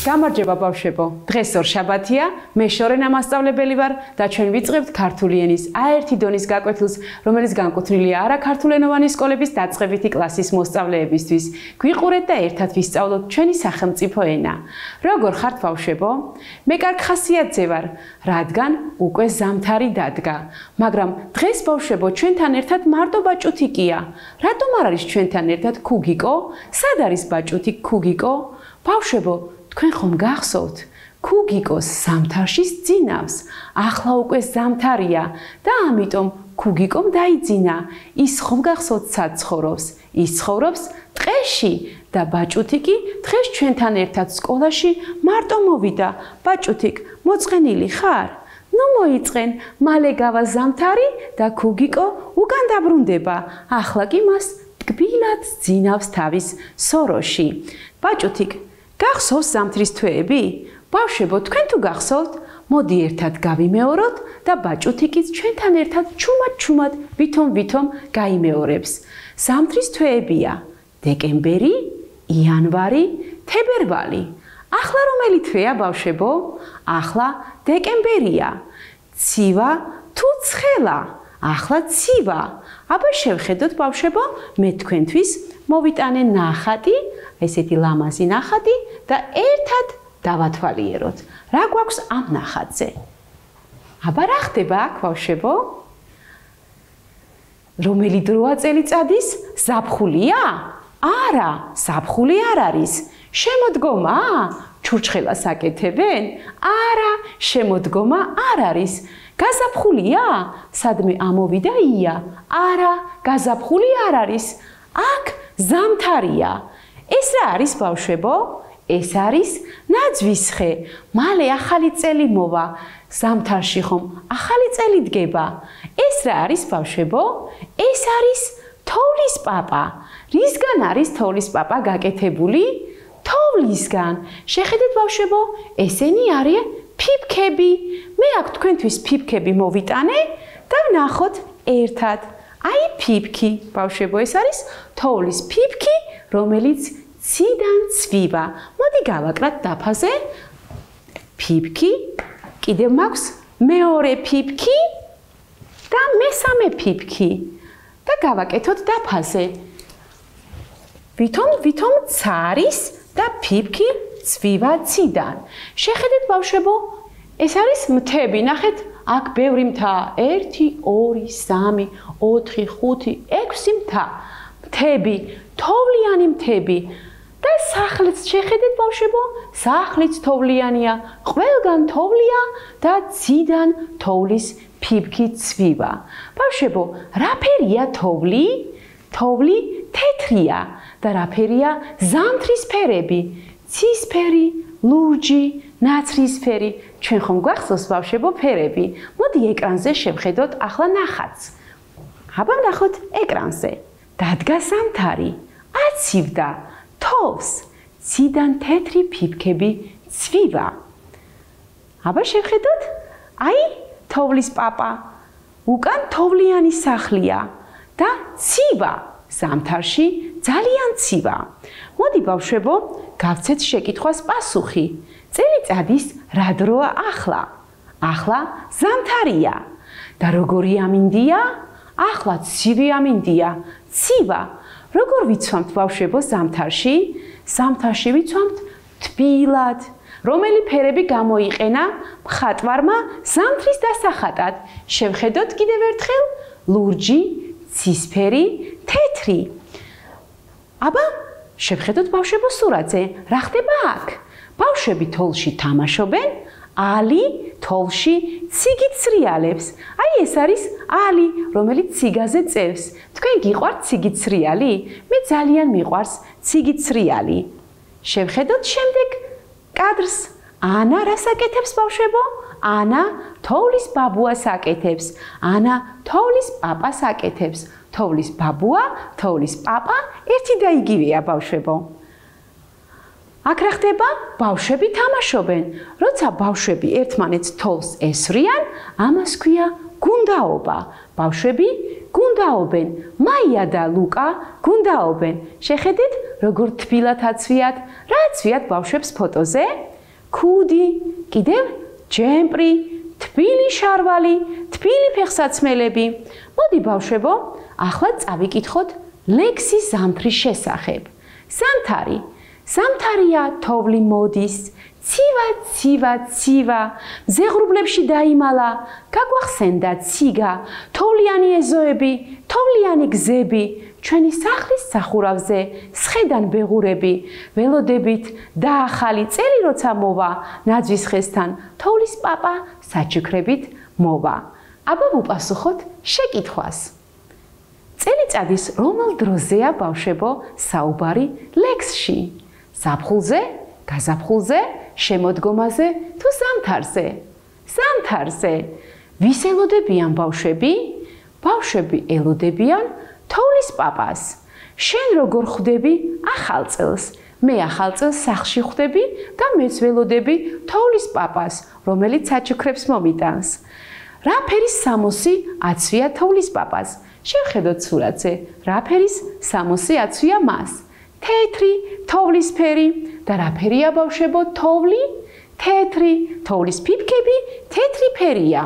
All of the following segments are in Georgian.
გამარჯობა ბავშვებო, დღეს ორშაბათია, მე შორენა მასწავლებელი ვარ და ჩვენ ვიწყებთ ქართული ენის A1 დონის გაკვეთილს, რომელიც განკუთვნილია არაქართულენოვანი სკოლების დაწყებითი კლასის მოსწავლეებისთვის. გვიყურეთ და ერთად ვისწავლოთ ჩვენი სახელმწიფო ენა. როგორ ხართ ბავშვებო? მე კარგ ხასიათზე ვარ, რადგან უკვე ზამთარი დადგა. მაგრამ დღეს ბავშვებო, ჩვენთან ერთად მარტო ბაჭუთიკია. რატომ არ არის ჩვენთან ერთად ქუგიკო? სად არის ბაჭუთი ქუგიკო? ბავშვებო, თქვენ ხომ გახსოვთ, ქუგიკოს ზამთარში სძინავს. ახლა უკვე ზამთარია და ამიტომ ქუგიკომ დაიძინა. ის ხომ გახსოვთ სად ცხოვრობს? ის ცხოვრობს ტყეში და ბაჭუთიკი დღეს ჩვენთან ერთად სკოლაში მარტო მოვიდა. ბაჭუთიკ, მოწყენილი ხარ? ნუ მოიწყენ, მალე გავა ზამთარი და ქუგიკო უკან დაბრუნდება. ახლა კი მას ტკბილად სძინავს თავის სოროში. ბაჭუთიკ, გახსოვს ზამთრის თვეები? ბავშვებო, თქვენ თუ გახსოვთ, მოდი ერთად გავიმეოროთ და ბაჭუთიკიც ჩვენთან ერთად ჩუმად-ჩუმად ვითომ გაიმეორებს. ზამთრის თვეებია: დეკემბერი, იანვარი, თებერვალი. ახლა რომელი თვეა ბავშვებო? ახლა დეკემბერია. ცივა თუ ცხელა? ახლა ცივა. აბა შევხედოთ ბავშვებო, მე თქვენთვის მოვიტანე ნახატი, ესეთი ლამაზი ნახატი და ერთად დავათვალიეროთ. რა გვაქვს ამ ნახატზე? აბა რა ხდება აქ ბავშვებო? რომელი დროა წელიწადის? ზაფხულია? არა, ზაფხული არ არის. შემოდგომა? ჩურჩხელას აკეთებენ? არა, შემოდგომა არ არის. გაზაფხულია? სადმე ამოვიდა ია? არა, გაზაფხული არ არის. აქ ზამთარია. ეს რა არის ბავშვებო? ეს არის ნაძვისხე. მალე ახალი წელი მოვა. ზამთარში ხომ ახალი წელი დგება. ეს რა არის ბავშვებო? ეს არის თოვლის პაპა. რისგან არის თოვლის პაპა გაკეთებული? თოვლისგან. შეხედეთ ბავშვებო, ესენი არიან ფიფქები. მე აქ თქვენთვის ფიფქები მოვიტანე და ვნახოთ ერთად. აი ფიფქი, ბავშვებო, ეს არის თოვლის ფიფქი, რომელიც ციდან ცვივა. მოდი გავაკრათ დაფაზე. ფიფქი, კიდევ მაქვს მეორე ფიფქი და მესამე ფიფქი. და გავაკეთოთ დაფაზე. ვითომ ცარის და ფიფქი ცვივა ციდან. შეხედეთ ბავშვებო, ეს არის მთები. ნახეთ, აქ ბევრი მთაა. 1, 2, 3, 4, 5, 6 მთა. მთები, თოვლიანი მთები. და სახლიც შეხედეთ ბავშვებო, სახლიც თოვლიანია, ყველგან თოვლია და ციდან თოვლის ფიფქი ცვივა. ბავშვებო, რა ფერია თოვლი? თოვლი თეთრია და რა ფერია ზამთრის ფერები? ცისფერი, ლურჯი, ნაცრისფერი. ჩვენ ხომ გვახსოვს ბავშვებო ფერები? მოდი ეკრანზე შევხედოთ ახლა ნახატს. აბა ვნახოთ ეკრანზე. დადგა ზამთარი, აცივდა თოვს, ციდან თეთრი ფიფქები ცვივა. აბა შევხედოთ, აი თოვლის პაპა, უკან თოვლიანი სახლია და ცივა, ზამთარში ძალიან ცივა. მოდი ბავშვებო, გავცეთ შეკითხვას პასუხი. წელიწადის რა დროა ახლა? ახლა ზამთარია. და როგორი ამინდია? ახლა ცივი ამინდია. ცივა. როგორ ვიცვამთ ბავშვებო ზამთარში? ზამთარში ვიცვამთ თბილად. რომელი ფერები გამოიყენა მხატვარმა ზამთრის დასახატად? შევხედოთ კიდევ ერთხელ: ლურჯი, ცისფერი, თეთრი. აბა შევხედოთ ბავშვებო სურათზე. რა ხდება აქ? ბავშვები თოვლში თამაშობენ, ალი თოვლში ციგით სრიალებს. აი ეს არის ალი, რომელიც ციგაზე წევს. თქვენ გიყვართ ციგით სრიალი? მე ძალიან მიყვარს ციგით სრიალი. შევხედოთ შემდეგ კადრს. ანა რას აკეთებს ბავშვებო? ანა თოვლის ბაბუას აკეთებს. ანა თოვლის პაპას აკეთებს. თოვლის ბაბუა, თოვლის პაპა ერთი და იგივეა ბავშვებო. აქ რა ხდება? ბავშვები თამაშობენ. როცა ბავშვები ერთმანეთს თოვლს ესვრიან, ამას ქვია გუნდაობა. ბავშვები გუნდაობენ. მაია და ლუკა გუნდაობენ. შეხედეთ, როგორ თბილად აცვიათ. რა აცვიათ ბავშვებს ფოტოზე? ქუდი, კიდევ ჯემპრი, თბილი შარვალი, თბილი ფეხსაცმელები. მოდი ბავშვებო, ახლა წავიკითხოთ ლექსის ზამთრის შესახებ. ზამთარი. ზამთარია, თოვლი მოდის. ცივა, ცივა, ცივა, მზეღრუბლებში დაიმალა, გაგვახსენდა ციგა, თოვლიანი ეზოები, თოვლიანი გზები, ჩვენი სახლის სახურავზე, სხედან ბეღურები, ველოდებით დაახალი წელი როცა მოვა, ნაძვის ხესთან, თოვლის პაპა საჩუქრებით მოვა. აბა ვუპასუხოთ შეკითხვას. წელიწადის რომელ დროზეა ბავშვებო საუბარი ლექსში? ზაფხულზე, გაზაფხულზე, შემოდგომაზე თუ ზამთარზე? ზამთარზე. ვის ელოდებიან ბავშვები? ბავშვები ელოდებიან თოვლის პაპას. შენ როგორ ხვდები ახალ წელს? მე ახალ წელს სახლში ხვდები და მეც ველოდები თოვლის პაპას, რომელიც საჩუქრებს მომიტანს. რა ფერის სამოსი აცვია თოვლის პაპას? შევხედოთ სურათზე. რა ფერის სამოსი აცვია მას? თეთრი, თოვლისფერი. და რა ფერია ბავშვებო თოვლი? თეთრი. თოვლის ფიფქები თეთრი ფერია.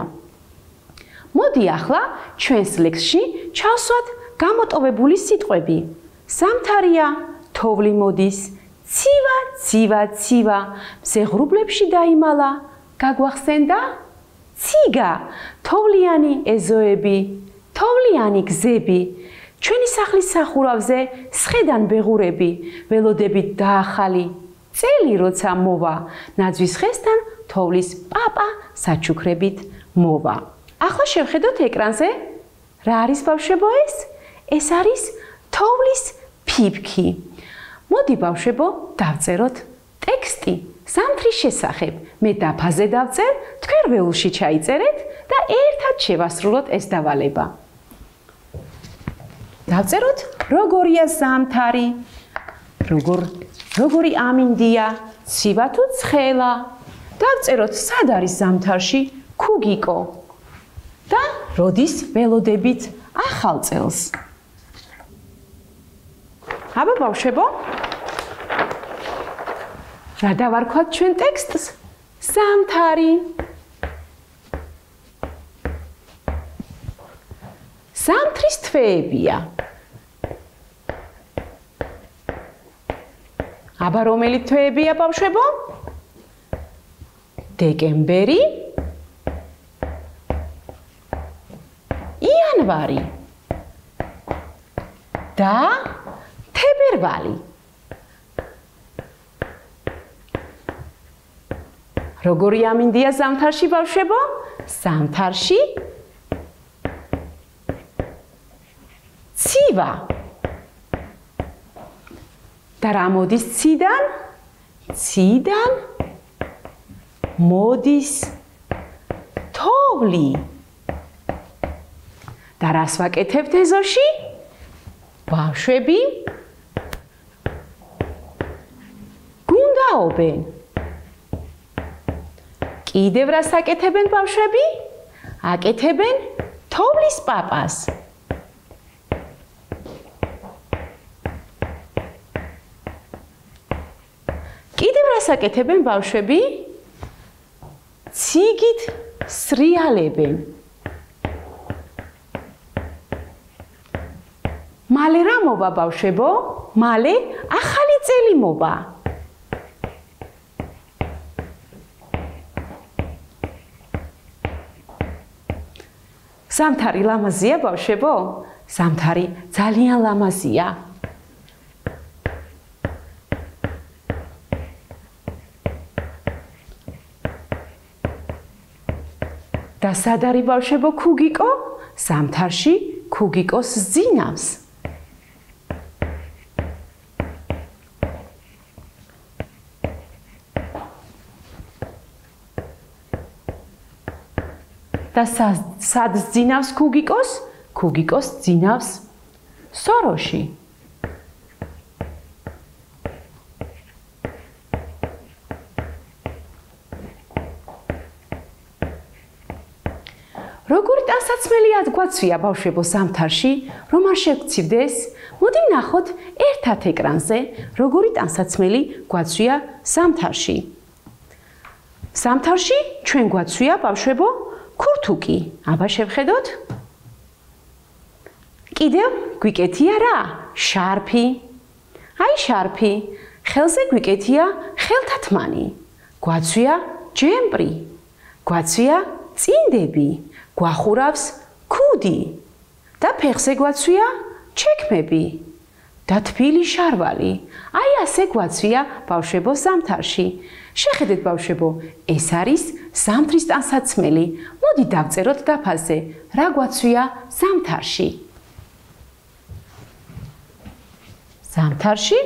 მოდი ახლა ჩვენს ლექსში ჩავსვათ გამოტოვებული სიტყვები. ზამთარია, თოვლი მოდის. ცივა, ცივა, ცივა, მზეღრუბლებში დაიმალა, გაგვახსენდა ციგა, თოვლიანი ეზოები, თოვლიანი გზები, ჩვენი სახლის სახურავზე სხედან ბეღურები, ველოდებით დაახალი წელი როცა მოვა, ნაძვის ხესთან თოვლის პაპა საჩუქრებით მოვა. ახლა შევხედოთ ეკრანზე. რა არის ბავშვებო ეს? ეს არის თოვლის ფიფქი. მოდი ბავშვებო, დავწეროთ ტექსტი ზამთრის შესახებ. მე დაფაზე დავწერ, თქვენ ველში ჩაიწერეთ და ერთად შევასრულოთ ეს დავალება. დავწეროთ როგორია ზამთარი, როგორი ამინდია, ცივა თუ ცხელა. დავწეროთ სად არის ზამთარში ქუგიკო და როდის ველოდებით ახალ წელს. აბა ბავშვებო, რა დავარქვათ ჩვენ ტექსტს? ზამთარი. ზამთრის თვეებია. აბა რომელი თვეებია ბავშვებო? დეკემბერი, იანვარი და თებერვალი. როგორი ამინდია ზამთარში ბავშვებო? ზამთარში ცივა. და რა მოდის ციდან? ციდან მოდის თოვლი. და რას ვაკეთებთ ეზოში? ბავშვები გუნდაობენ. კიდევ რას აკეთებენ ბავშვები? აკეთებენ თოვლის პაპას. კიდევ რას აკეთებენ ბავშვები? ციგით სრიალებენ. მალე რა მოვა ბავშვებო? მალე ახალი წელი მოვა. ზამთარი ლამაზია ბავშვებო? ზამთარი ძალიან ლამაზია. და სად არის ბავშვებო ქუგიკო? ზამთარში ქუგიკოს ზინავს. და სად ზინავს ქუგიკოს? ქუგიკოს ზინავს სოროში. როგორი ტანსაცმელი გვაცვია ბავშვებო ზამთარში, რომ არ შევქცივდეს? მოდი ვნახოთ ერთად ეკრანზე, როგორი ტანსაცმელი გვაცვია ზამთარში. ზამთარში ჩვენ გვაცვია ბავშვებო ქურთუკი. აბა შევხედოთ. კიდევ გვიკეთია რა? შარფი. აი შარფი. ხელზე გვიკეთია ხელთათმანი. გვაცვია ჯემპრი. გვაცვია წინდები. გვახურავს ქუდი. და ფეხზე გვაცვია ჩექმები. და თბილი შარვალი. აი ასე გვაცვია ბავშვებო ზამთარში. შეხედეთ ბავშვებო, ეს არის ზამთრის ტანსაცმელი. მოდი დავწეროთ დაფაზე, რა გვაცვია ზამთარში. ზამთარში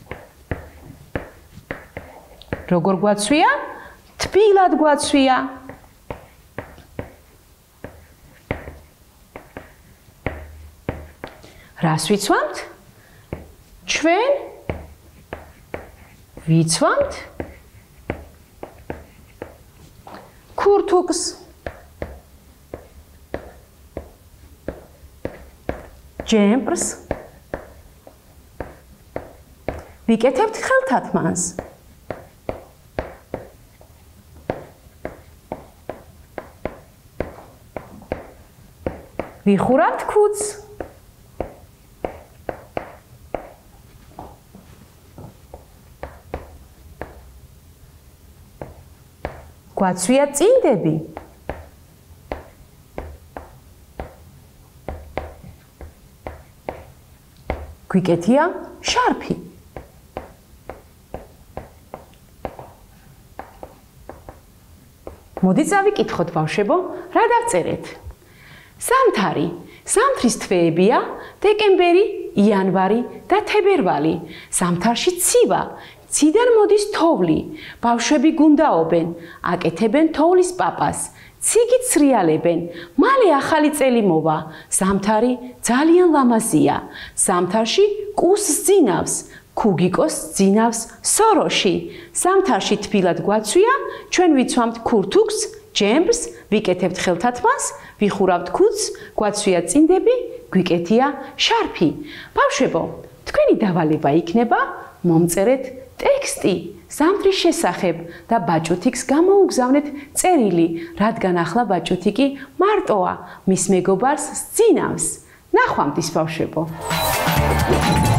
როგორ გვაცვია? თბილად გვაცვია. რას ვიცვამთ? ჩვენ ვიცვამთ ქურთუკს. ჯემპრს. ვიკეთებთ ხელთათმანს. ვიხურავთ ქუდს. გვაცვია წინდები. გვიკეთია შარფი. მოდი წავიკითხოთ ბავშვებო, რა დავწერეთ? ზამთარი. ზამთრის თვეებია დეკემბერი, იანვარი და თებერვალი. ზამთარში ცივა. ციდან მოდის თოვლი. ბავშვები გუნდაობენ, აკეთებენ თოვლის პაპას. ციგით სრიალებენ. მალე ახალი წელი მოვა. ზამთარი ძალიან ლამაზია. ზამთარში კუსს ძინავს. ქუგიკოს ძინავს სოროში. ზამთარში თბილად გვაცვია, ჩვენ ვიცვამთ ქურთუკს, ჯემპს, ვიკეთებთ ხელთათმანს, ვიხურავთ ქუდს, გვაცვია წინდები, გვიკეთია შარფი. ბავშვებო, თქვენი დავალება იქნება მომწერეთ ტექსტი ზამთრის შესახებ და ბაჭუთიკს გამოუგზავნეთ წერილი, რადგან ახლა ბაჭუთიკი მარტოა, მის მეგობარს სძინავს. ნახვამდის ბავშვებო.